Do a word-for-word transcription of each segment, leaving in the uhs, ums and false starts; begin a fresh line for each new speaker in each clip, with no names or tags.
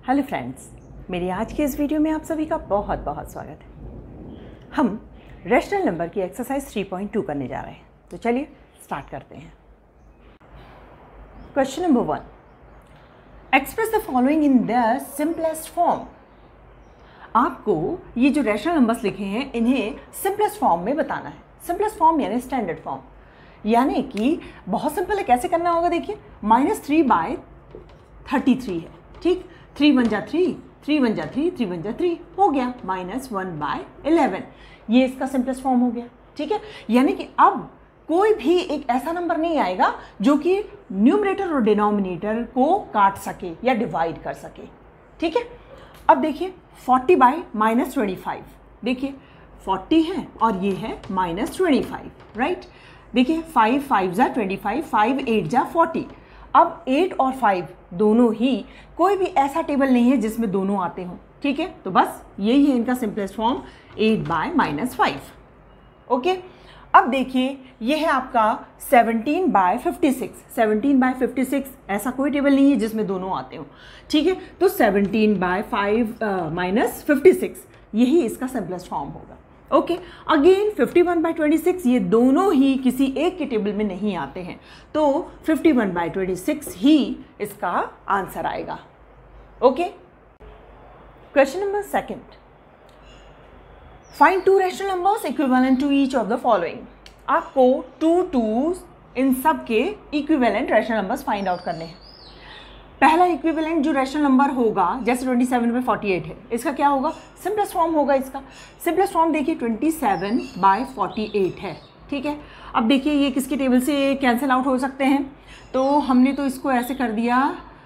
Hello friends, मेरी आज के इस वीडियो में आप सभी का बहुत बहुत स्वागत है। हम रैशनल नंबर की एक्सरसाइज थ्री पॉइंट टू करने जा रहे हैं, तो चलिए स्टार्ट करते हैं। Question number one, express the following in the simplest form. आपको ये जो रैशनल नंबर्स लिखे हैं इन्हें सिंपलेस्ट फॉर्म में बताना है। सिंपलेस्ट फॉर्म यानी स्टैंडर्ड फॉर्म, यानी कि बहुत सिंपल है। कैसे करना होगा देखिए, minus three by thirty three है, ठीक। थ्री वन जा थ्री, थ्री वन जा थ्री, थ्री वन जा थ्री, हो गया माइनस वन बाय इलेवन। ये इसका सिंपलेस्ट फॉर्म हो गया, ठीक है। यानी कि अब कोई भी एक ऐसा नंबर नहीं आएगा जो कि न्यूमरेटर और डिनोमिनेटर को काट सके या डिवाइड कर सके, ठीक है। अब देखिए forty by minus twenty five, देखिए फोर्टी है और ये है माइनस ट्वेंटी फाइव, राइट। देखिए फाइव फाइव जा ट्वेंटी फाइव, फाइव एट जा फोर्टी। अब एट और फाइव दोनों ही, कोई भी ऐसा टेबल नहीं है जिसमें दोनों आते हों, ठीक है। तो बस यही है इनका simplest form, eight by minus five. Okay, अब देखिए ये है आपका seventeen by fifty six. Seventeen by fifty six ऐसा कोई टेबल नहीं है जिसमें दोनों आते हों, ठीक है। तो seventeen by five minus fifty six, यही इसका सिंपलेस्ट फॉर्म होगा। Okay, again fifty one by twenty six, ये दोनों ही किसी एक के टेबल में नहीं आते हैं, तो fifty one by twenty six ही इसका आंसर आएगा। ओके, question number second, find two rational numbers equivalent to each of the following. आपको टू टू इन सब के equivalent rational numbers find out करने हैं। पहला इक्विवेलेंट जो रैशनल नंबर होगा, जैसे twenty seven by forty eight है, इसका क्या होगा, सिंपलेस्ट फॉर्म होगा। इसका सिंपलेस्ट फॉर्म देखिए twenty seven by forty eight है, ठीक है। अब देखिए ये किसके टेबल से कैंसिल आउट हो सकते हैं, तो हमने तो इसको ऐसे कर दिया,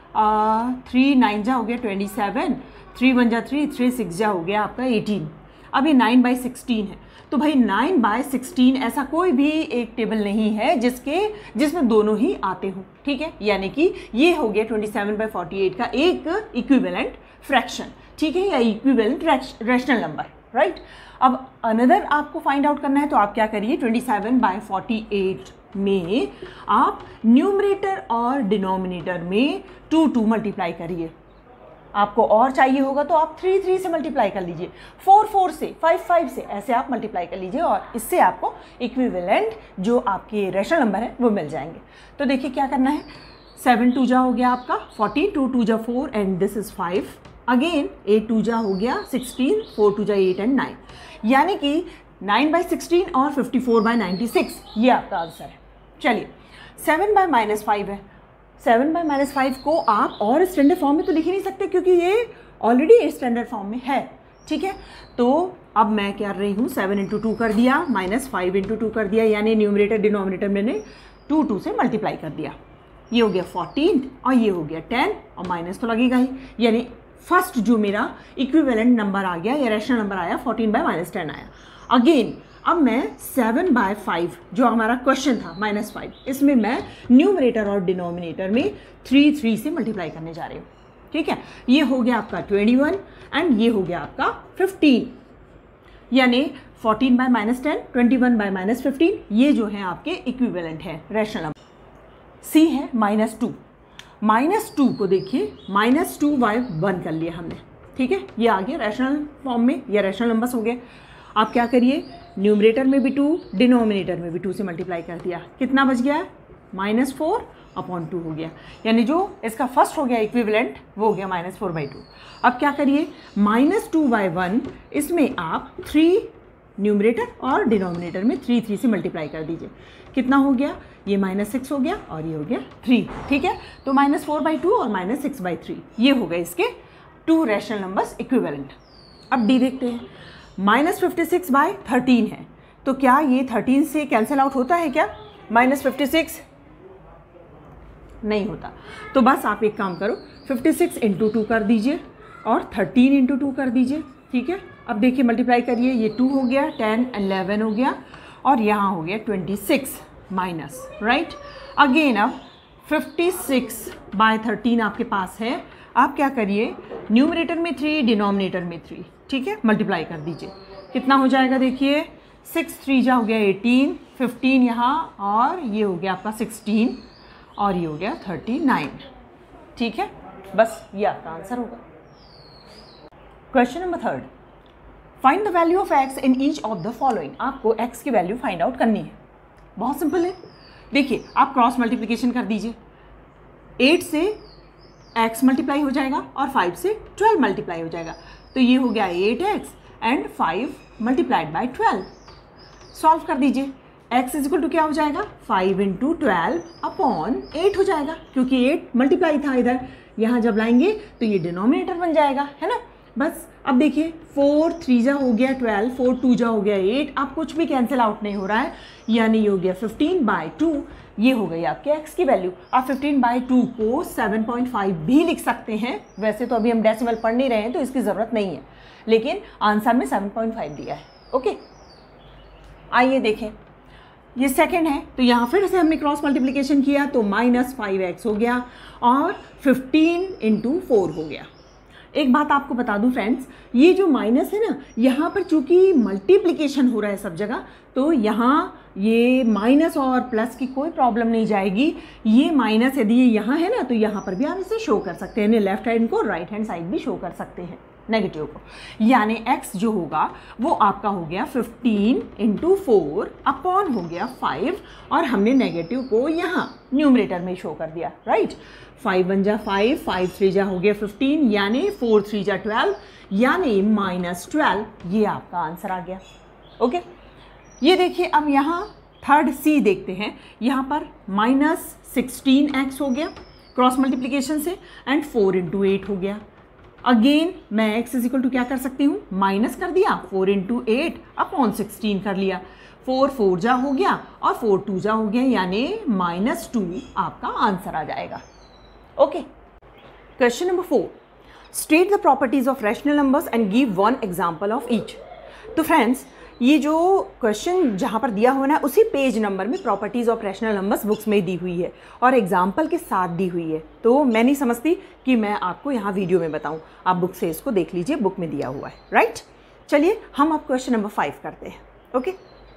थ्री नाइन जा हो गया ट्वेंटी सेवन, थ्री वन जा थ्री, थ्री सिक्स जा हो गया आपका एटीन। अब ये नाइन बाई सिक्सटीन है, तो भाई नाइन बाय सिक्सटीन ऐसा कोई भी एक टेबल नहीं है जिसके जिसमें दोनों ही आते हों, ठीक है। यानी कि ये हो गया twenty seven by forty eight का एक इक्विवेलेंट फ्रैक्शन, ठीक है, या इक्विवेलेंट रैशनल नंबर, राइट। अब अनदर आपको फाइंड आउट करना है, तो आप क्या करिए, twenty seven by forty eight में आप न्यूमरेटर और डिनोमिनेटर में टू टू मल्टीप्लाई करिए। आपको और चाहिए होगा तो आप थ्री थ्री से मल्टीप्लाई कर लीजिए, फोर फोर से, फाइव फाइव से, ऐसे आप मल्टीप्लाई कर लीजिए और इससे आपको इक्विवेलेंट जो आपके रैशनल नंबर है वो मिल जाएंगे। तो देखिए क्या करना है, सेवन टू जा हो गया आपका फोर्टी, टू टू जा four and this is five, again eight two जा हो गया सिक्सटीन, फोर टू जा एट एंड नाइन, यानी कि नाइन बाई सिक्सटीन और fifty four by ninety six, ये आपका आंसर है। चलिए सेवन बाय माइनस फाइव है, सेवन बाय माइनस फाइव को आप और स्टैंडर्ड फॉर्म में तो लिख ही नहीं सकते क्योंकि ये ऑलरेडी स्टैंडर्ड फॉर्म में है, ठीक है। तो अब मैं क्या कर रही हूँ, सेवन इंटू टू कर दिया, माइनस फाइव इंटू टू कर दिया, यानी न्यूमरेटर डिनोमिनेटर मैंने टू टू से मल्टीप्लाई कर दिया। ये हो गया फोर्टीन और ये हो गया टेन, और माइनस तो लगेगा ही, यानी फर्स्ट जो मेरा इक्विवेलेंट नंबर आ गया या रैशनल नंबर आया, फोर्टीन बाय माइनस टेन आया। अगेन अब मैं सेवन बाय फाइव जो हमारा क्वेश्चन था माइनस फाइव, इसमें मैं न्यूमरेटर और डिनोमिनेटर में थ्री थ्री से मल्टीप्लाई करने जा रही हूँ, ठीक है। ये हो गया आपका ट्वेंटी वन एंड ये हो गया आपका फिफ्टीन, यानी fourteen by minus ten, twenty one by minus fifteen, ये जो है आपके इक्विवेलेंट है रैशनल नंबर। सी है माइनस टू, माइनस टू को देखिए माइनस टू बाय वन कर लिया हमने, ठीक है। ये आ गया रैशनल फॉर्म में या रैशनल नंबर्स हो गए। आप क्या करिए, न्यूमरेटर में भी टू, डिनोमिनेटर में भी टू से मल्टीप्लाई कर दिया, कितना बच गया, माइनस फोर अपॉन टू हो गया, यानी जो इसका फर्स्ट हो गया इक्विवेलेंट वो हो गया माइनस फोर बाई टू। अब क्या करिए, माइनस टू बाई वन, इसमें आप थ्री न्यूमरेटर और डिनोमिनेटर में थ्री थ्री से मल्टीप्लाई कर दीजिए, कितना हो गया, ये माइनस सिक्स हो गया और ये हो गया थ्री, ठीक है। तो माइनस फोर बाई टू और माइनस सिक्स बाई थ्री, ये हो गए इसके टू रैशनल नंबर्स इक्विवेलेंट। अब डी देखते हैं, minus fifty six by thirteen है, तो क्या ये थर्टीन से कैंसिल आउट होता है क्या, माइनस फिफ्टी सिक्स नहीं होता। तो बस आप एक काम करो, फिफ्टी सिक्स इंटू टू कर दीजिए और थर्टीन इंटू टू कर दीजिए, ठीक है। अब देखिए मल्टीप्लाई करिए, ये टू हो गया, टेन इलेवन हो गया और यहाँ हो गया twenty six minus, right. Again अब फिफ्टी सिक्स बाय थर्टीन आपके पास है, आप क्या करिए, न्यूमरेटर में थ्री, डिनोमिनेटर में थ्री, ठीक है, मल्टीप्लाई कर दीजिए, कितना हो जाएगा, देखिए सिक्स थ्री जा हो गया एटीन, फिफ्टीन यहाँ और ये हो गया आपका सिक्सटीन और ये हो गया थर्टी नाइन, ठीक है। बस ये आपका आंसर होगा। Question number third, find the value of x in each of the following. आपको एक्स की वैल्यू फाइंड आउट करनी है। बहुत सिंपल है, देखिए आप क्रॉस मल्टीप्लिकेशन कर दीजिए। एट से एक्स मल्टीप्लाई हो जाएगा और फाइव से ट्वेल्व मल्टीप्लाई हो जाएगा, तो ये हो गया eight x and five multiplied by twelve. Solve कर दीजिए, x इज इक्वल टू क्या हो जाएगा, five into twelve upon eight हो जाएगा, क्योंकि एट मल्टीप्लाई था इधर, यहाँ जब लाएंगे तो ये डिनोमिनेटर बन जाएगा, है ना। बस अब देखिए फोर थ्री जा हो गया ट्वेल्व, फोर टू जा हो गया एट, अब कुछ भी कैंसिल आउट नहीं हो रहा है, यानी ये हो गया फिफ्टीन बाई टू। ये हो गई आपके x की वैल्यू। आप फिफ्टीन बाई टू को सेवन पॉइंट फाइव भी लिख सकते हैं। वैसे तो अभी हम डेसिमल पढ़ नहीं रहे हैं तो इसकी ज़रूरत नहीं है, लेकिन आंसर में सेवन पॉइंट फाइव दिया है। ओके, आइए देखें, ये सेकंड है, तो यहाँ फिर से हमने क्रॉस मल्टीप्लिकेशन किया तो माइनस फाइव एक्स हो गया और फिफ्टीन इंटू फोर हो गया। एक बात आपको बता दूं फ्रेंड्स, ये जो माइनस है ना, यहाँ पर चूंकि मल्टीप्लिकेशन हो रहा है सब जगह, तो यहाँ ये माइनस और प्लस की कोई प्रॉब्लम नहीं जाएगी। ये माइनस यदि ये यहाँ है ना, तो यहाँ पर भी आप इसे शो कर सकते हैं, लेफ्ट हैंड को राइट हैंड साइड भी शो कर सकते हैं नेगेटिव को, यानी x जो होगा वो आपका हो गया फिफ्टीन इंटू फोर अपॉन हो गया फाइव, और हमने नेगेटिव को यहाँ न्यूमरेटर में शो कर दिया, राइट। फाइव वन जा फाइव, फाइव थ्री जा हो गया फिफ्टीन, यानी फोर थ्री जा ट्वेल्व, यानी माइनस ट्वेल्व। ये आपका आंसर आ गया। ओके, ये देखिए अब यहाँ थर्ड सी देखते हैं। यहाँ पर माइनस सिक्सटीन एक्स हो गया क्रॉस मल्टीप्लिकेशन से, एंड फोर इंटू एट हो गया। अगेन मैं x इज इक्वल टू क्या कर सकती हूँ, माइनस कर दिया, four into eight upon sixteen कर लिया, फोर फोर जा हो गया और फोर टू जा हो गया, यानी माइनस टू आपका आंसर आ जाएगा। Okay, question number four, state the properties of rational numbers and give one example of each. तो फ्रेंड्स, ये जो क्वेश्चन जहाँ पर दिया हुआ है उसी पेज नंबर में properties of rational numbers books में दी हुई है और एग्जाम्पल के साथ दी हुई है, तो मैं नहीं समझती कि मैं आपको यहाँ वीडियो में बताऊँ। आप बुक से इसको देख लीजिए, बुक में दिया हुआ है, राइट। चलिए हम अब क्वेश्चन नंबर फाइव करते हैं। Okay,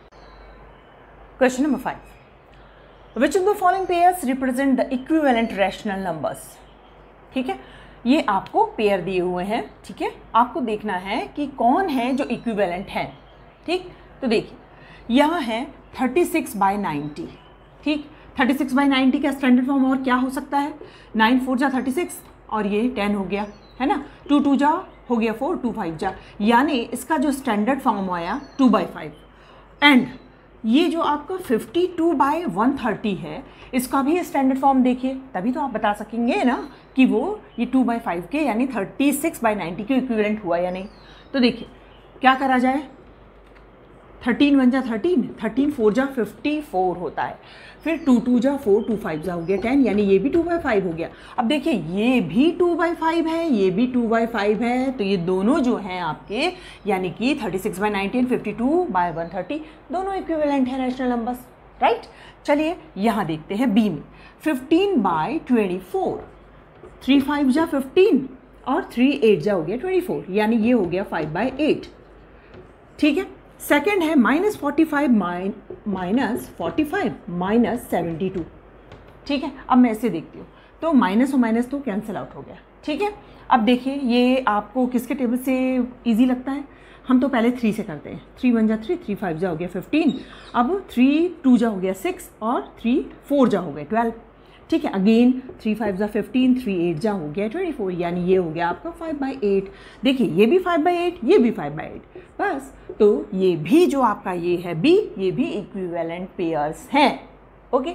question number five, which of the following pairs represent the equivalent rational numbers. ठीक है, ये आपको पेयर दिए हुए हैं, ठीक है, आपको देखना है कि कौन है जो इक्विवेलेंट है। ठीक, तो देखिए यहाँ है थर्टी सिक्स बाई नाइन्टी। ठीक, थर्टी सिक्स बाई नाइन्टी का स्टैंडर्ड फॉर्म और क्या हो सकता है, नाइन फोर जा थर्टी सिक्स और ये टेन हो गया, है ना, टू टू जा हो गया फोर, टू फाइव जा, यानी इसका जो स्टैंडर्ड फॉर्म आया टू बाई फाइव। एंड ये जो आपका fifty two by one thirty है, इसका भी स्टैंडर्ड फॉर्म देखिए, तभी तो आप बता सकेंगे ना कि वो ये टू बाई फाइव के यानी थर्टी सिक्स बाई नाइन्टी के इक्विवेलेंट हुआ या नहीं। तो देखिए क्या करा जाए, थर्टीन वन जा थर्टीन, थर्टीन फोर जा फिफ्टी फोर होता है, फिर टू टू जा फोर, टू फाइव जा हो गया टेन, यानी ये भी टू बाई फाइव हो गया। अब देखिए ये भी टू बाई फाइव है, ये भी टू बाई फाइव है, तो ये दोनों जो हैं आपके, यानी कि thirty six by ninety and fifty two by one thirty दोनों इक्विवेलेंट है रैशनल नंबर्स, राइट। चलिए यहाँ देखते हैं बी में, fifteen by twenty four, three five जा फिफ्टीन और थ्री एट जा हो गया ट्वेंटी फोर, यानी ये हो गया फाइव बाई एट। ठीक है, सेकेंड है minus forty five minus forty five minus seventy two. ठीक है, अब मैं ऐसे देखती हूँ तो माइनस और माइनस तो कैंसिल आउट हो गया। ठीक है, अब देखिए ये आपको किसके टेबल से इजी लगता है, हम तो पहले थ्री से करते हैं, थ्री वन जा थ्री, थ्री फाइव जा हो गया फिफ्टीन, अब थ्री टू जा हो गया सिक्स और थ्री फोर जा हो गया ट्वेल्व। ठीक है, अगेन थ्री फाइव जा फिफ्टीन, थ्री एट जा हो गया ट्वेंटी फोर, यानी ये हो गया आपका फाइव बाई एट। देखिए ये भी फाइव बाई एट, ये भी फाइव बाई एट, बस तो ये भी जो आपका ये है बी, ये भी इक्विवेलेंट पेयर्स हैं। Okay,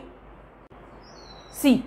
C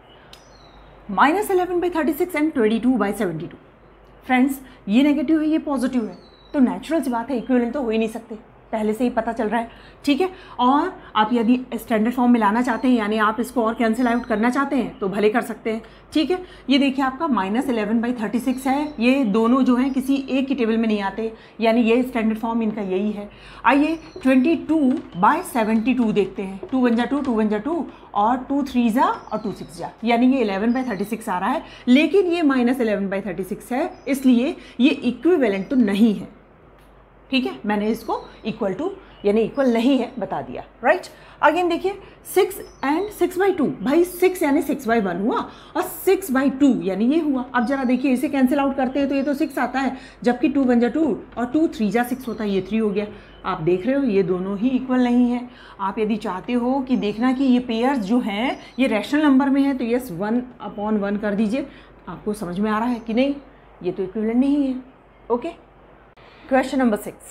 minus eleven by thirty six and twenty two by seventy two. Friends ये नेगेटिव है, ये पॉजिटिव है, तो नेचुरल सी बात है इक्विवेलेंट तो हो ही नहीं सकते, पहले से ही पता चल रहा है। ठीक है, और आप यदि स्टैंडर्ड फॉर्म में लाना चाहते हैं, यानी आप इसको और कैंसिल आउट करना चाहते हैं तो भले कर सकते हैं। ठीक है, ये देखिए आपका minus eleven by thirty six है, ये दोनों जो हैं किसी एक की टेबल में नहीं आते, यानी ये स्टैंडर्ड फॉर्म इनका यही है। आइए twenty two by seventy two देखते हैं, टू वन जा टू, टू वन जा टू और टू थ्री जा और टू सिक्स जा, यानी ये इलेवन बाई थर्टी सिक्स आ रहा है, लेकिन ये minus eleven by thirty six है, इसलिए ये इक्विवेलेंट तो नहीं है। ठीक है, मैंने इसको इक्वल टू यानी इक्वल नहीं है, बता दिया, राइट। अगेन देखिए six and six by two, भाई सिक्स यानी सिक्स बाई वन हुआ और सिक्स बाई टू यानी ये हुआ। अब जरा देखिए इसे कैंसिल आउट करते हैं तो ये तो सिक्स आता है, जबकि टू बन जा टू और टू थ्री जा सिक्स होता है, ये थ्री हो गया। आप देख रहे हो ये दोनों ही इक्वल नहीं है। आप यदि चाहते हो कि देखना कि ये पेयर्स जो हैं ये रैशनल नंबर में है तो यस वन अपॉन वन कर दीजिए। आपको समझ में आ रहा है कि नहीं, ये तो इक्विवेलेंट नहीं है। Okay, question number six,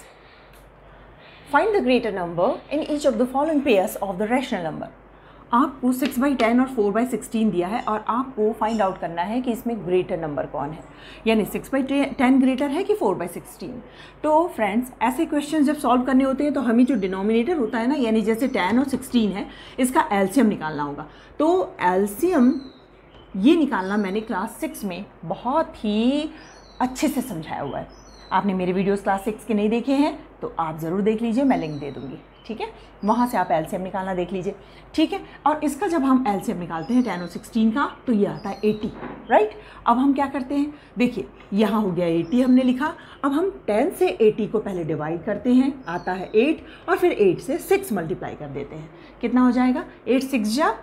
find the greater number in each of the following pairs of the rational number. आपको सिक्स बाई टेन और फोर बाई सिक्सटीन दिया है और आपको फाइंड आउट करना है कि इसमें ग्रेटर नंबर कौन है, यानी सिक्स बाई टेन ग्रेटर है कि फोर बाई सिक्सटीन। तो फ्रेंड्स ऐसे क्वेश्चन जब सॉल्व करने होते हैं तो हमें जो डिनोमिनेटर होता है ना, यानी जैसे टेन और सिक्सटीन है, इसका एलसीएम निकालना होगा। तो एलसीएम ये निकालना मैंने क्लास सिक्स में बहुत ही अच्छे से समझाया हुआ है। आपने मेरे वीडियोस क्लास सिक्स के नहीं देखे हैं तो आप ज़रूर देख लीजिए, मैं लिंक दे दूँगी, ठीक है, वहाँ से आप एलसीएम निकालना देख लीजिए, ठीक है। और इसका जब हम एलसीएम निकालते हैं टेन और सिक्सटीन का तो ये आता है एटी, राइट। अब हम क्या करते हैं, देखिए यहाँ हो गया एटी हमने लिखा, अब हम टेन से एटी को पहले डिवाइड करते हैं, आता है एट, और फिर एट से सिक्स मल्टीप्लाई कर देते हैं। कितना हो जाएगा, एट सिक्स जा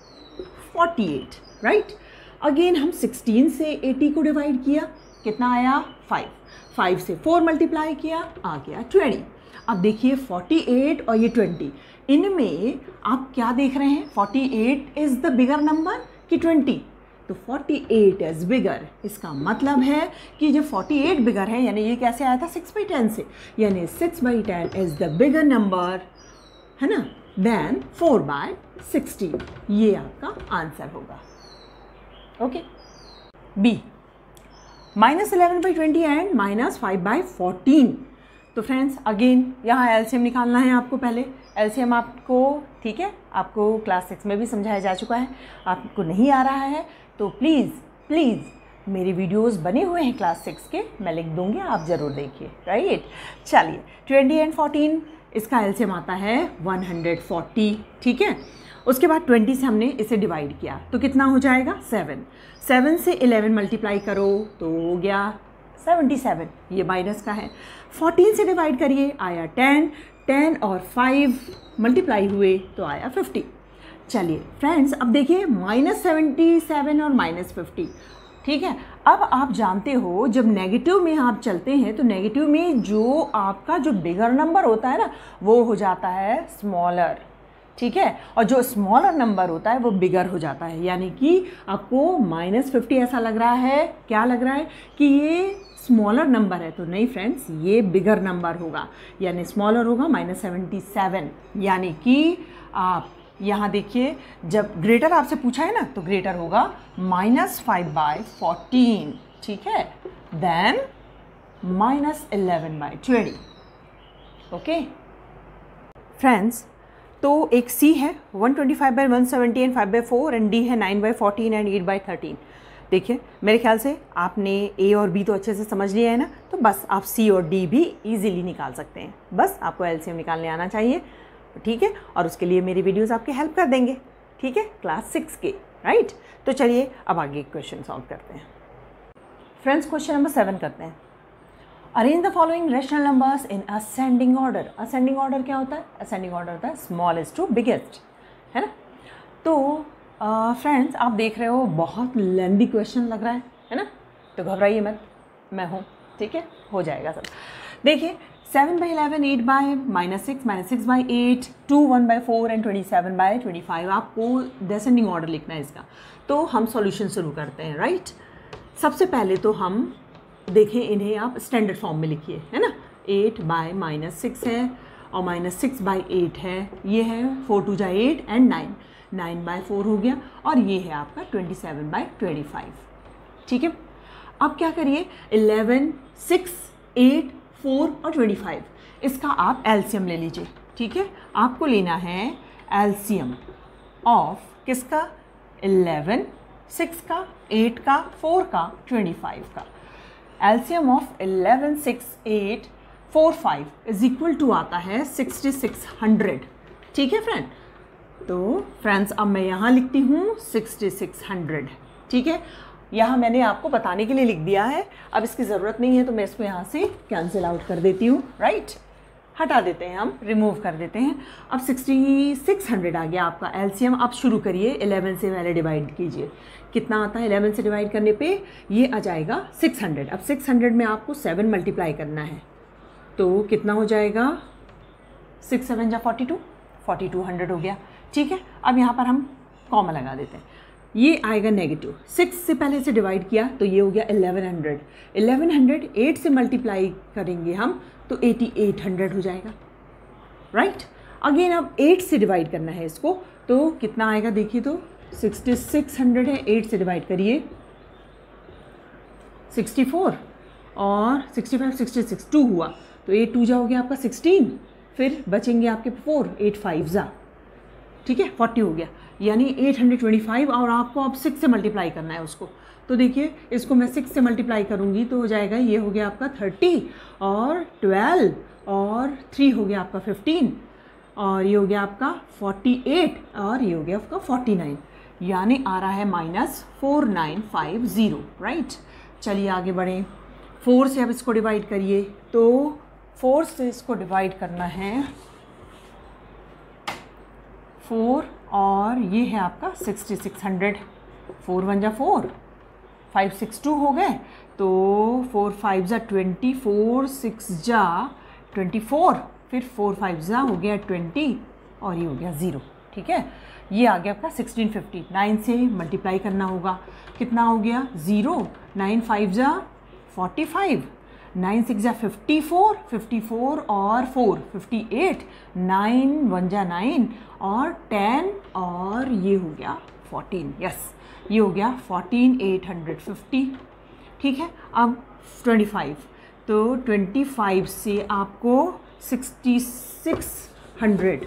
फोर्टी एट, राइट। अगेन हम सिक्सटीन से एटी को डिवाइड किया, कितना आया फाइव, फाइव से फोर मल्टीप्लाई किया, आ गया ट्वेंटी। अब देखिए फोर्टी एट और ये ट्वेंटी, इनमें आप क्या देख रहे हैं, forty eight is the bigger number कि ट्वेंटी, तो फोर्टी एट इज़ बिगर। इसका मतलब है कि जब फोर्टी एट बिगर है, यानी ये कैसे आया था, सिक्स बाई टेन से, यानी six by ten is the bigger number, है ना, देन फोर बाय सिक्सटीन। ये आपका आंसर होगा। Okay, B, minus eleven by twenty and minus five by fourteen. तो फ्रेंड्स अगेन यहाँ एलसीएम निकालना है आपको पहले। एलसीएम आपको, ठीक है, आपको क्लास सिक्स में भी समझाया जा चुका है, आपको नहीं आ रहा है तो प्लीज़ प्लीज़ मेरे वीडियोस बने हुए हैं क्लास सिक्स के, मैं लिंक दूंगी, आप ज़रूर देखिए, राइट। चलिए ट्वेंटी एंड फोर्टीन, इसका एलसीएम आता है वन हंड्रेड फोर्टी, ठीक है। उसके बाद ट्वेंटी से हमने इसे डिवाइड किया तो कितना हो जाएगा, सेवन, सेवन से इलेवन मल्टीप्लाई करो तो हो गया सेवेंटी सेवन, ये माइनस का है। फोर्टीन से डिवाइड करिए, आया टेन, टेन और फाइव मल्टीप्लाई हुए तो आया फिफ्टी। चलिए फ्रेंड्स अब देखिए माइनस सेवेंटी सेवन और माइनस फिफ्टी, ठीक है। अब आप जानते हो जब नेगेटिव में आप चलते हैं तो नेगेटिव में जो आपका जो बिगर नंबर होता है ना वो हो जाता है स्मॉलर, ठीक है, और जो स्मॉलर नंबर होता है वो बिगर हो जाता है। यानी कि आपको माइनस फिफ्टी ऐसा लग रहा है, क्या लग रहा है कि ये स्मॉलर नंबर है, तो नहीं फ्रेंड्स, ये बिगर नंबर होगा, यानी स्मॉलर होगा माइनस सेवेंटी सेवन। यानी कि आप यहाँ देखिए जब ग्रेटर आपसे पूछा है ना तो ग्रेटर होगा माइनस फाइव बाई फोर्टीन, ठीक है, then minus eleven by twenty. Okay friends, तो एक सी है one twenty five by one seventy and five by four, and D है nine by fourteen and eight by thirteen. देखिए मेरे ख्याल से आपने ए और बी तो अच्छे से समझ लिया है ना, तो बस आप सी और डी भी इजीली निकाल सकते हैं, बस आपको एलसीएम निकालने आना चाहिए, ठीक है। और उसके लिए मेरी वीडियोस आपकी हेल्प कर देंगे, ठीक है, क्लास सिक्स के, राइट। तो चलिए अब आगे क्वेश्चन सॉल्व करते हैं। फ्रेंड्स क्वेश्चन नंबर सेवन करते हैं। Arrange the following rational numbers in ascending order. Ascending order क्या होता है, असेंडिंग ऑर्डर होता है स्मॉलेस्ट टू बिगेस्ट, है ना। तो फ्रेंड्स uh, आप देख रहे हो बहुत लेंदी क्वेश्चन लग रहा है है ना, तो घबराइए मत, मैं हूँ, ठीक है, हो जाएगा सब। देखिए seven by eleven, eight by minus six, minus six by eight, two one by four and twenty seven by twenty five. आपको डिसेंडिंग ऑर्डर लिखना है इसका। तो हम सॉल्यूशन शुरू करते हैं, राइट। सबसे पहले तो हम देखें इन्हें आप स्टैंडर्ड फॉर्म में लिखिए, है ना। एट बाई माइनस सिक्स है और माइनस सिक्स बाई एट है, ये है फोर टू जा eight and nine, nine by four हो गया, और ये है आपका twenty seven by twenty five, ठीक है। अब क्या करिए, इलेवन, सिक्स, एट, फोर और ट्वेंटी फाइव, इसका आप एलसीएम ले लीजिए, ठीक है। आपको लेना है एलसीएम ऑफ किसका, इलेवन, सिक्स का, एट का, फोर का, ट्वेंटी फाइव का। LCM of eleven, six, eight, four, five is equal to आता है सिक्सटी सिक्स हंड्रेड, ठीक है फ्रेंड। तो फ्रेंड्स अब मैं यहाँ लिखती हूँ सिक्सटी सिक्स हंड्रेड, ठीक है। यहाँ मैंने आपको बताने के लिए लिख दिया है, अब इसकी ज़रूरत नहीं है तो मैं इसको यहाँ से कैंसिल आउट कर देती हूँ, राइट। हटा देते हैं, हम रिमूव कर देते हैं। अब सिक्सटी सिक्स हंड्रेड आ गया आपका एलसीएम। अब शुरू करिए, इलेवन से पहले डिवाइड कीजिए। कितना आता है इलेवन से डिवाइड करने पे? ये आ जाएगा सिक्स हंड्रेड। अब सिक्स हंड्रेड में आपको सेवन मल्टीप्लाई करना है, तो कितना हो जाएगा? सिक्स सेवन जा forty two, forty two hundred हो गया। ठीक है, अब यहाँ पर हम कॉमा लगा देते हैं। ये आएगा नेगेटिव, सिक्स से पहले से डिवाइड किया तो ये हो गया eleven hundred. Eleven hundred eight से मल्टीप्लाई करेंगे हम तो एटी एट हंड्रेड हो जाएगा, राइट। अगेन अब एट से डिवाइड करना है इसको, तो कितना आएगा देखिए, तो सिक्सटी सिक्स हंड्रेड है, एट से डिवाइड करिए सिक्सटी फोर और sixty five, sixty six, two हुआ तो एट टू जा हो गया आपका सिक्सटीन, फिर बचेंगे आपके फोर, एट फाइव जा, ठीक है, फोर्टी हो गया, यानी एट हंड्रेड ट्वेंटी फाइव। और आपको अब सिक्स से मल्टीप्लाई करना है उसको, तो देखिए इसको मैं सिक्स से मल्टीप्लाई करूँगी तो हो जाएगा, ये हो गया आपका थर्टी और ट्वेल्व और थ्री हो गया आपका फिफ्टीन और ये हो गया आपका फोर्टी एट और ये हो गया आपका फोर्टी नाइन, यानी आ रहा है minus four nine five zero, right. चलिए आगे बढ़ें, फोर से अब इसको डिवाइड करिए, तो फोर से इसको डिवाइड करना है, फोर और ये है आपका sixty six hundred, four one जा फोर, फाइव सिक्स टू हो गए, तो फोर फाइव जा ट्वेंटी, फोर सिक्स जा ट्वेंटी फोर, फिर फोर फाइव जा हो गया ट्वेंटी और ये हो गया ज़ीरो, ठीक है। ये आ गया आपका सिक्सटीन फिफ्टी, नाइन से मल्टीप्लाई करना होगा, कितना हो गया ज़ीरो, नाइन फाइव जा फोर्टी फाइव, नाइन सिक्स जा फिफ्टी फोर, फिफ्टी फोर और four fifty eight, nine one जा नाइन और टेन और ये हो गया फोर्टीन, यस ये हो गया फोर्टीन एट हंड्रेड फिफ्टी, ठीक है। अब ट्वेंटी फाइव, तो ट्वेंटी फाइव से आपको सिक्सटी सिक्स हंड्रेड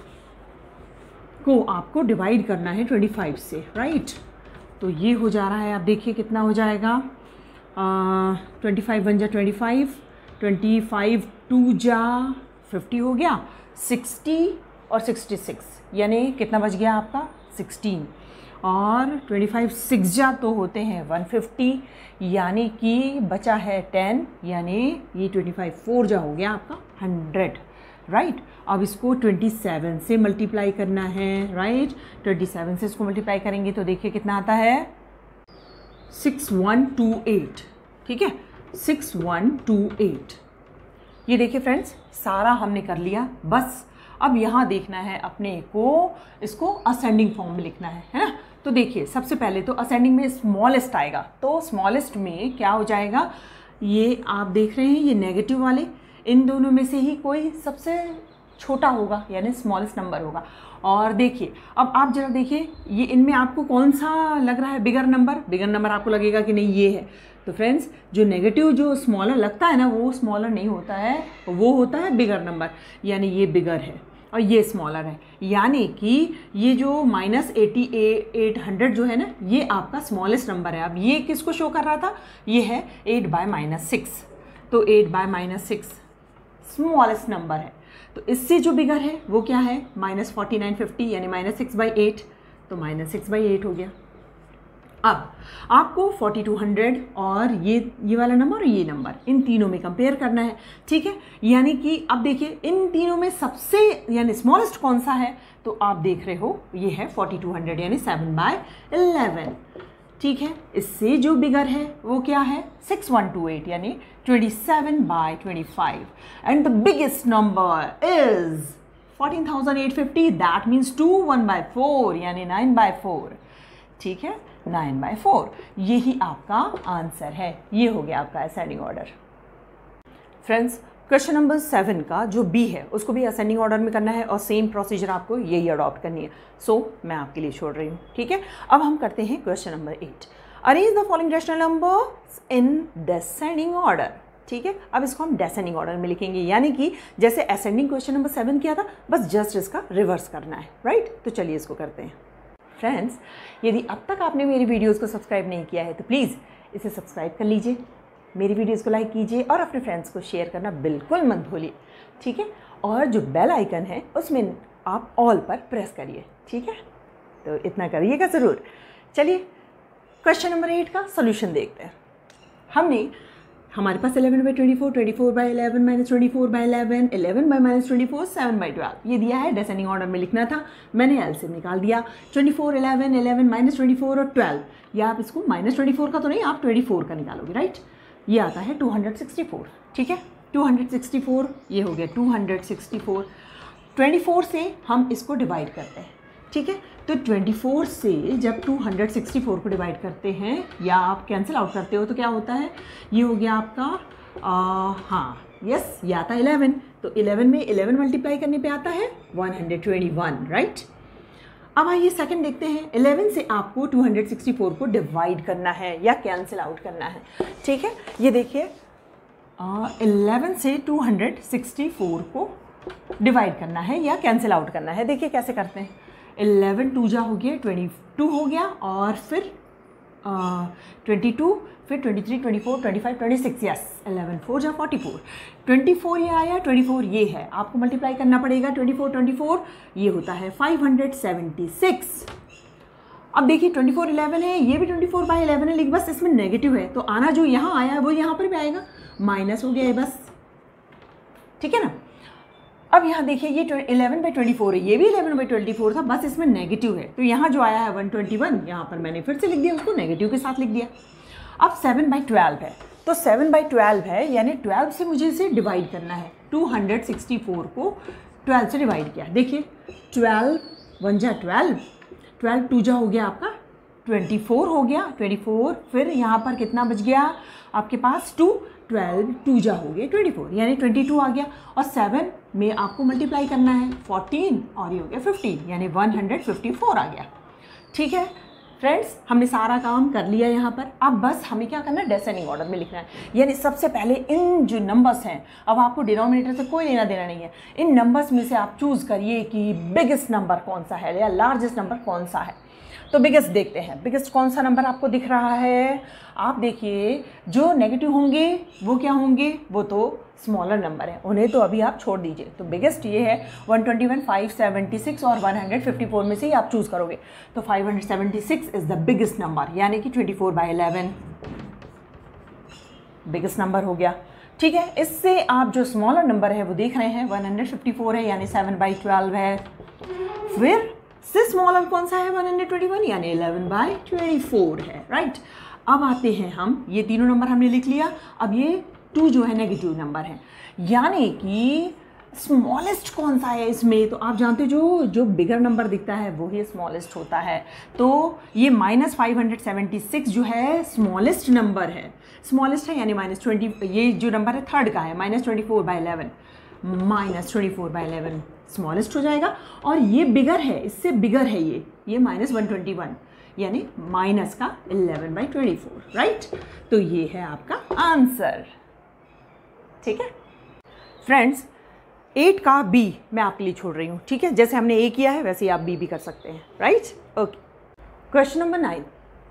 को आपको डिवाइड करना है ट्वेंटी फाइव से, राइट। तो ये हो जा रहा है, आप देखिए कितना हो जाएगा, ट्वेंटी फाइव वन जा twenty five, twenty five two जा फिफ्टी हो गया, सिक्सटी और सिक्सटी सिक्स, यानी कितना बच गया आपका सिक्सटीन, और ट्वेंटी फाइव सिक्स जा तो होते हैं वन फिफ्टी, यानी कि बचा है टेन, यानी ये ट्वेंटी फाइव फोर जा हो गया आपका हंड्रेड, राइट। अब इसको ट्वेंटी सेवन से मल्टीप्लाई करना है, राइट, ट्वेंटी सेवन से इसको मल्टीप्लाई करेंगे तो देखिए कितना आता है, सिक्स वन टू एट, ठीक है, सिक्स वन टू एट। ये देखिए फ्रेंड्स, सारा हमने कर लिया, बस अब यहाँ देखना है अपने को, इसको असेंडिंग फॉर्म में लिखना है, है ना। तो देखिए सबसे पहले तो असेंडिंग में स्मॉलेस्ट आएगा, तो स्मॉलेस्ट में क्या हो जाएगा, ये आप देख रहे हैं ये नेगेटिव वाले, इन दोनों में से ही कोई सबसे छोटा होगा, यानी स्मॉलेस्ट नंबर होगा। और देखिए अब आप जरा देखिए, ये इनमें आपको कौन सा लग रहा है बिगर नंबर, बिगर नंबर आपको लगेगा कि नहीं ये है। तो फ्रेंड्स जो नेगेटिव जो स्मॉलर लगता है ना, वो स्मॉलर नहीं होता है, वो होता है बिगर नंबर, यानी ये बिगर है और ये स्मॉलर है, यानी कि ये जो माइनस एटी एट हंड्रेड जो है ना, ये आपका स्मॉलेस्ट नंबर है। अब ये किसको शो कर रहा था, ये है एट बाय माइनस सिक्स, तो eight by minus six smallest number है। तो इससे जो बिगर है वो क्या है, माइनस फोर्टी नाइन फिफ्टी, यानी माइनस सिक्स बाई एट, तो माइनस सिक्स बाई एट हो गया। अब आपको फोर्टी टू हंड्रेड और ये ये वाला नंबर और ये नंबर, इन तीनों में कंपेयर करना है, ठीक है। यानी कि अब देखिए इन तीनों में सबसे यानी स्मॉलेस्ट कौन सा है, तो आप देख रहे हो ये है फोर्टी टू हंड्रेड, यानी सेवन बाय इलेवन, ठीक है। इससे जो बिगर है वो क्या है, सिक्स वन टू एट, यानी twenty seven by twenty five, and the biggest number is fourteen thousand eight fifty, that means two one by four, यानी नाइन बाय फोर, ठीक है, नाइन बाय फोर, यही आपका आंसर है। ये हो गया आपका ascending order. Friends question number seven का जो बी है उसको भी असेंडिंग ऑर्डर में करना है और सेम प्रोसीजर आपको यही अडॉप्ट करनी है, सो so, मैं आपके लिए छोड़ रही हूँ, ठीक है। अब हम करते हैं question number eight, arrange the following rational numbers in descending order, ठीक है। अब इसको हम डिसेंडिंग ऑर्डर में लिखेंगे, यानी कि जैसे असेंडिंग क्वेश्चन नंबर सेवन किया था, बस जस्ट इसका रिवर्स करना है, राइट। तो चलिए इसको करते हैं। फ्रेंड्स यदि अब तक आपने मेरी वीडियोस को सब्सक्राइब नहीं किया है तो प्लीज़ इसे सब्सक्राइब कर लीजिए, मेरी वीडियोस को लाइक कीजिए और अपने फ्रेंड्स को शेयर करना बिल्कुल मत भूलिए, ठीक है। और जो बेल आइकन है उसमें आप ऑल पर प्रेस करिए, ठीक है। तो इतना करिएगा ज़रूर। चलिए क्वेश्चन नंबर एट का सोल्यूशन देखते हैं। हमने हमारे पास eleven by twenty four, twenty four by eleven minus twenty four by eleven, eleven by minus twenty four, seven by twelve, ये दिया है। डिसेंडिंग ऑर्डर में लिखना था, मैंने एलसीएम निकाल दिया। Twenty four, eleven, eleven minus twenty four और ट्वेल्व, या आप इसको माइनस ट्वेंटी फोर का तो नहीं, आप ट्वेंटी फोर का निकालोगे, राइट। ये आता है टू हंड्रेड सिक्सटी फोर, ठीक है। टू हंड्रेड सिक्सटी फोर, ये हो गया two hundred sixty four. Twenty four से हम इसको डिवाइड करते हैं, ठीक है। तो ट्वेंटी फोर से जब टू हंड्रेड सिक्सटी फोर को डिवाइड करते हैं या आप कैंसिल आउट करते हो तो क्या होता है, ये हो गया आपका आ, हाँ यस, ये आता है इलेवन। तो इलेवन में इलेवन मल्टीप्लाई करने पे आता है one hundred twenty one, right. अब आइए सेकंड देखते हैं। इलेवन से आपको टू हंड्रेड सिक्सटी फोर को डिवाइड करना है या कैंसिल आउट करना है, ठीक है। ये देखिए, इलेवन से टू हंड्रेड सिक्सटी फोर को डिवाइड करना है या कैंसिल आउट करना है। देखिए कैसे करते हैं। इलेवन टू जा हो गया, ट्वेंटी टू हो गया, और फिर ट्वेंटी टू, फिर twenty three, twenty four, twenty five, twenty six, yes, eleven four जा फोर्टी फोर, ट्वेंटी फोर ये आया, ट्वेंटी फोर ये है, आपको मल्टीप्लाई करना पड़ेगा। ट्वेंटी फोर, ट्वेंटी फोर ये होता है फाइव हंड्रेड सेवेंटी सिक्स। अब देखिए ट्वेंटी फोर इलेवन है, ये भी ट्वेंटी फोर बाई इलेवन है, लेकिन बस इसमें नेगेटिव है, तो आना जो यहाँ आया है वो यहाँ पर भी आएगा, माइनस हो गया है बस, ठीक है ना। अब यहाँ देखिए, ये इलेवन बाई ट्वेंटी फोर है, ये भी इलेवन बाई ट्वेंटी फोर था, बस इसमें नेगेटिव है, तो यहाँ जो आया है वन ट्वेंटी वन, यहाँ पर मैंने फिर से लिख दिया, उसको नेगेटिव के साथ लिख दिया। अब सेवन बाई ट्वेल्व है, तो सेवन बाई ट्वेल्व है, यानी ट्वेल्व से मुझे इसे डिवाइड करना है। टू हंड्रेड सिक्सटी फोर को ट्वेल्व से डिवाइड किया, देखिए ट्वेल्व वन जा ट्वेल्व, ट्वेल्व टू जा हो गया आपका ट्वेंटी फोर हो गया, ट्वेंटी फोर, फिर यहाँ पर कितना बच गया आपके पास टू, ट्वेल्व टू जा हो गया ट्वेंटी फोर, यानी ट्वेंटी टू आ गया। और सेवन में आपको मल्टीप्लाई करना है फोर्टीन, और ये हो गया फिफ्टीन, यानी वन हंड्रेड फिफ्टी फोर आ गया, ठीक है। फ्रेंड्स, हमने सारा काम कर लिया यहाँ पर। अब बस हमें क्या करना है, डिसेंडिंग ऑर्डर में लिखना है। यानी सबसे पहले इन जो नंबर्स हैं, अब आपको डिनोमिनेटर से कोई लेना देना नहीं है, इन नंबर्स में से आप चूज़ करिए कि बिगेस्ट नंबर कौन सा है या लार्जेस्ट नंबर कौन सा है। तो बिगेस्ट देखते हैं, बिगेस्ट कौन सा नंबर आपको दिख रहा है। आप देखिए, जो नेगेटिव होंगे वो क्या होंगे, वो तो स्मॉलर नंबर है, उन्हें तो अभी आप छोड़ दीजिए। तो बिगेस्ट ये है one twenty one, five seventy six और वन हंड्रेड फिफ्टी फोर में से ही आप चूज़ करोगे। तो five hundred seventy six is the biggest number, यानी कि twenty four by eleven biggest number हो गया, ठीक है। इससे आप जो स्मॉलर नंबर है वो देख रहे हैं, वन हंड्रेड फिफ्टी फोर है, यानी सेवन बाई ट्वेल्व है। फिर से स्मॉलर कौन सा है, वन हंड्रेड ट्वेंटी वन, यानी इलेवन बाई ट्वेंटी फोर है, राइट। अब आते हैं हम, ये तीनों नंबर हमने लिख लिया। अब ये टू जो है नेगेटिव नंबर है, यानी कि स्मॉलेस्ट कौन सा है इसमें, तो आप जानते हो जो जो बिगर नंबर दिखता है वो ही स्मॉलेस्ट होता है। तो ये minus five hundred seventy six जो है स्मॉलेस्ट नंबर है, स्मॉलेस्ट है, यानी माइनस ट्वेंटी, ये जो नंबर है थर्ड का है, minus twenty four by eleven, minus twenty four by eleven smallest हो जाएगा। और ये बिगर है, इससे बिगर है ये ये माइनस वन ट्वेंटी वन, यानी माइनस का eleven by twenty four, right. तो ये है आपका आंसर, ठीक है। फ्रेंड्स, एट का बी मैं आपके लिए छोड़ रही हूँ, ठीक है। जैसे हमने ए किया है वैसे ही आप बी भी कर सकते हैं, right. Okay, question number nine,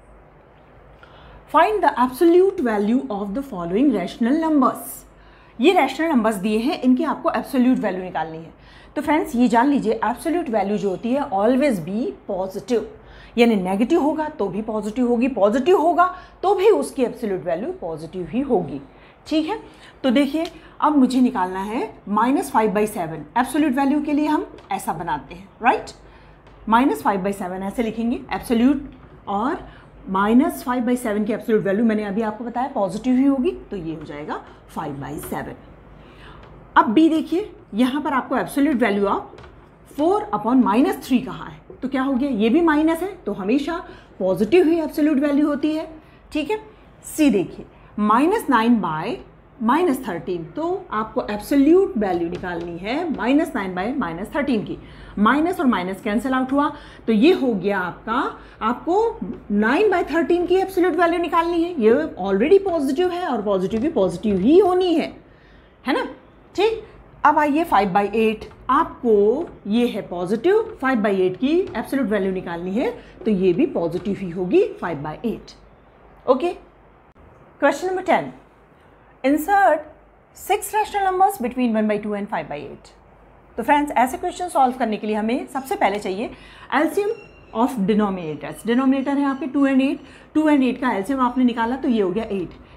find the absolute value of the following rational numbers. ये रैशनल नंबर्स दिए हैं, इनकी आपको एब्सोल्यूट वैल्यू निकालनी है। तो फ्रेंड्स, ये जान लीजिए, एब्सोल्यूट वैल्यू जो होती है ऑलवेज बी पॉजिटिव, यानी नेगेटिव होगा तो भी पॉजिटिव होगी, पॉजिटिव होगा तो भी उसकी एब्सोल्यूट वैल्यू पॉजिटिव ही होगी, ठीक है। तो देखिए, अब मुझे निकालना है minus five by seven. Absolute value के लिए हम ऐसा बनाते हैं, right. Minus five by seven ऐसे लिखेंगे एब्सोल्यूट, और माइनस फाइव बाई सेवन की एब्सोल्यूट वैल्यू मैंने अभी आपको बताया पॉजिटिव ही होगी, तो ये हो जाएगा फाइव बाई सेवन। अब बी देखिए, यहाँ पर आपको absolute value of four upon minus three कहा है, तो क्या हो गया, ये भी माइनस है, तो हमेशा पॉजिटिव ही एब्सोल्यूट वैल्यू होती है, ठीक है। सी देखिए, minus nine by minus thirteen, तो आपको एब्सोल्यूट वैल्यू निकालनी है minus nine by minus thirteen की। माइनस और माइनस कैंसिल आउट हुआ, तो ये हो गया आपका, आपको नाइन बाय थर्टीन की एब्सोल्यूट वैल्यू निकालनी है। ये ऑलरेडी पॉजिटिव है और पॉजिटिव भी पॉजिटिव ही होनी है, है ना, ठीक। अब आइए फाइव बाई एट, आपको ये है पॉजिटिव, फाइव बाई एट की एब्सोल्यूट वैल्यू निकालनी है, तो ये भी पॉजिटिव ही होगी, five by eight. Okay, question number ten, insert six rational numbers between one by two and five by eight. तो फ्रेंड्स, ऐसे क्वेश्चन सॉल्व करने के लिए हमें सबसे पहले चाहिए एलसीएम ऑफ डिनोमिनेटर्स। डिनोमिनेटर है आपके two and eight, two and eight का एलसीएम आपने निकाला तो ये हो गया एट,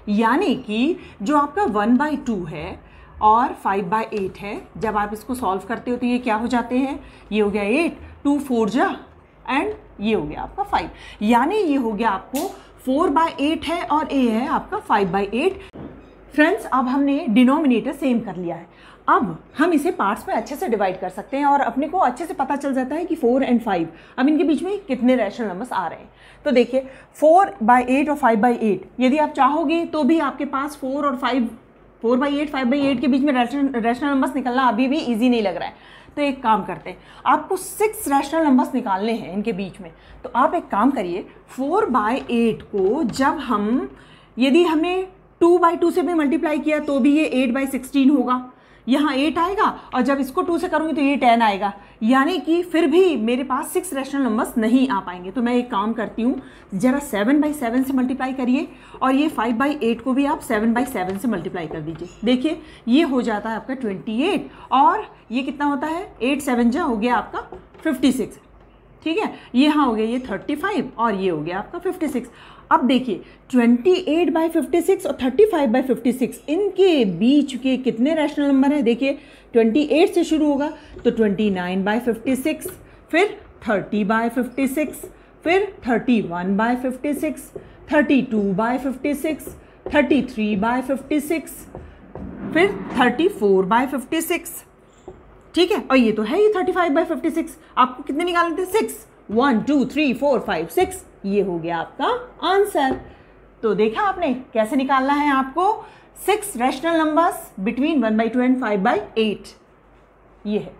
यानी कि जो आपका वन बाई टू है और फाइव बाई एट है, जब आप इसको सॉल्व करते हो तो ये क्या हो जाते हैं, ये हो गया एट, टू फोर जा एंड ये हो गया आपका फाइव, यानी ये हो गया आपको फोर बाई एट है और ए है आपका फाइव बाई एट। फ्रेंड्स, अब हमने डिनोमिनेटर सेम कर लिया है, अब हम इसे पार्ट्स में अच्छे से डिवाइड कर सकते हैं और अपने को अच्छे से पता चल जाता है कि फोर एंड फाइव अब इनके बीच में कितने रैशनल नंबर्स आ रहे हैं। तो देखिए फोर बाई एट और फाइव बाई एट, यदि आप चाहोगे तो भी आपके पास फोर और five four by eight five by eight के बीच में रैशनल रैशनल नंबर्स निकलना अभी भी ईजी नहीं लग रहा है। तो एक काम करते हैं, आपको सिक्स रैशनल नंबर्स निकालने हैं इनके बीच में। तो आप एक काम करिए, फोर बाई एट को जब हम यदि हमने टू बाई टू से भी मल्टीप्लाई किया तो भी ये एट बाई सिक्सटीन होगा, यहाँ एट आएगा और जब इसको टू से करूँगी तो ये टेन आएगा, यानी कि फिर भी मेरे पास सिक्स रैशनल नंबर्स नहीं आ पाएंगे। तो मैं एक काम करती हूँ, ज़रा सेवन बाई सेवन से मल्टीप्लाई करिए और ये फाइव बाई एट को भी आप सेवन बाई सेवन से मल्टीप्लाई कर दीजिए। देखिए ये हो जाता है आपका ट्वेंटी एट और ये कितना होता है, एट सेवन जा हो गया आपका फिफ्टी सिक्स, ठीक है। यहाँ हो गया ये थर्टी फाइव और ये हो गया आपका फिफ्टी सिक्स। अब देखिए twenty eight by fifty six और thirty five by fifty six इनके बीच के कितने रैशनल नंबर हैं। देखिए ट्वेंटी एट से शुरू होगा तो twenty nine by fifty six, फिर थर्टी बाई फिफ्टी सिक्स, फिर thirty one by fifty six, thirty two by fifty six, thirty three by fifty six, फिर thirty four by fifty six, ठीक है। और ये तो है ही thirty five by fifty six, आपको कितने निकालने थे, six, one two three four five six, ये हो गया आपका आंसर। तो देखा आपने कैसे निकालना है आपको six rational numbers between one by two and five by eight, ये है।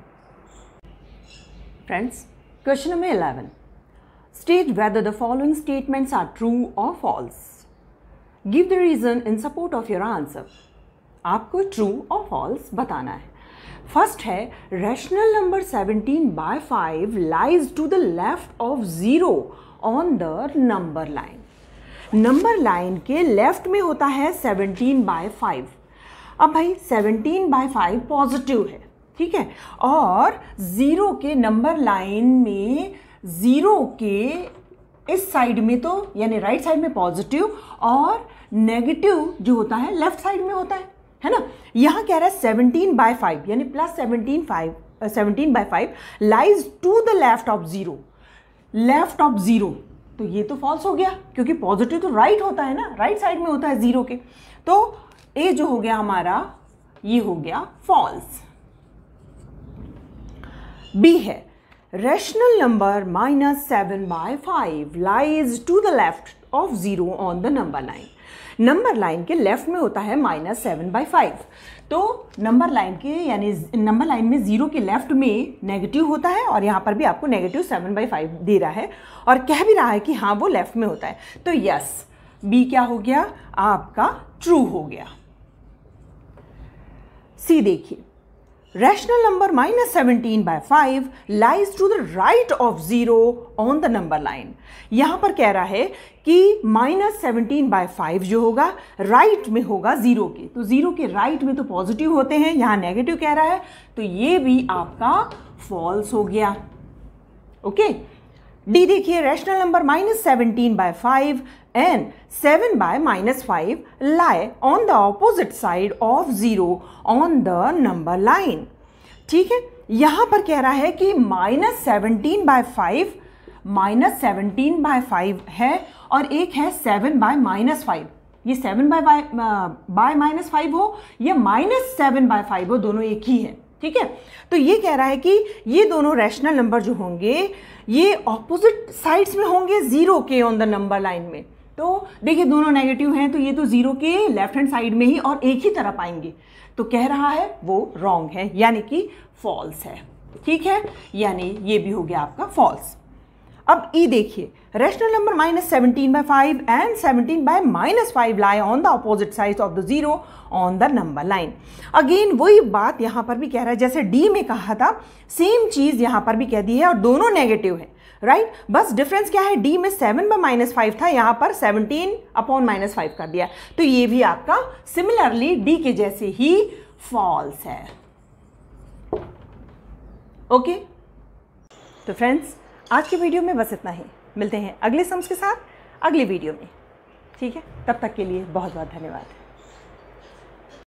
Friends, question number eleven, state whether the following statements are true और false, give the reason in support of your answer. आपको true और false बताना है। First है, rational number seventeen by five lies to the left of zero on the number line. Number line के left में होता है सेवनटीन बाय फाइव। अब भाई सेवनटीन बाय फाइव पॉजिटिव है, ठीक है, और ज़ीरो के नंबर लाइन में ज़ीरो के इस साइड में तो यानी राइट साइड में पॉजिटिव और नेगेटिव जो होता है लेफ्ट साइड में होता है, है ना। यहाँ कह रहा है सेवनटीन बाय फाइव यानी plus seventeen five seventeen by five lies to the left of zero, left of zero, तो ये तो फॉल्स हो गया क्योंकि पॉजिटिव तो राइट होता है ना, राइट साइड में होता है जीरो के। तो ए जो हो गया हमारा ये हो गया फॉल्स। बी है, rational number minus seven by five lies to the left of zero on the number line. Number line के लेफ्ट में होता है माइनस सेवन बाई फाइव, तो नंबर लाइन के यानी नंबर लाइन में जीरो के लेफ्ट में नेगेटिव होता है और यहाँ पर भी आपको नेगेटिव सेवन बाई फाइव दे रहा है और कह भी रहा है कि हाँ वो लेफ्ट में होता है। तो यस, बी क्या हो गया आपका, ट्रू हो गया। सी देखिए, rational number minus seventeen by five lies to the right of zero on the number line. यहां पर कह रहा है कि माइनस सेवनटीन बाय फाइव जो होगा राइट में होगा जीरो के, तो जीरो के राइट में तो पॉजिटिव होते हैं, यहां नेगेटिव कह रहा है, तो ये भी आपका फॉल्स हो गया। ओके। डी देखिए, rational number minus seventeen by five and seven by minus five lie on the opposite side of zero on the number line। ठीक है, यहां पर कह रहा है कि minus seventeen by five minus seventeen by five है और एक है सेवन बाय माइनस फाइव। ये seven by by minus five हो या माइनस सेवन बाय फाइव हो, दोनों एक ही है, ठीक है। तो ये कह रहा है कि ये दोनों रैशनल नंबर जो होंगे ये ऑपोजिट साइड्स में होंगे जीरो के ऑन द नंबर लाइन में। तो देखिए दोनों नेगेटिव हैं तो ये तो जीरो के लेफ्ट हैंड साइड में ही और एक ही तरफ आएंगे, तो कह रहा है वो रॉन्ग है यानी कि फॉल्स है, ठीक है, यानी ये भी हो गया आपका फॉल्स। अब ई देखिए, rational number minus seventeen by five and seventeen by minus five lie on the opposite side of the zero on the number line. Again वही बात यहाँ पर भी कह रहा है, जैसे डी में कहा था सेम चीज यहाँ पर भी कह दी है और दोनों नेगेटिव है, राइट right? बस डिफरेंस क्या है, डी में सेवन बाय माइनस फाइव था, यहाँ पर सेवनटीन अपॉन माइनस फाइव कर दिया, तो ये भी आपका सिमिलरली डी के जैसे ही फॉल्स है। Okay okay? तो फ्रेंड्स आज की वीडियो में बस इतना ही, मिलते हैं अगले सम्स के साथ अगली वीडियो में। ठीक है, तब तक के लिए बहुत बहुत धन्यवाद।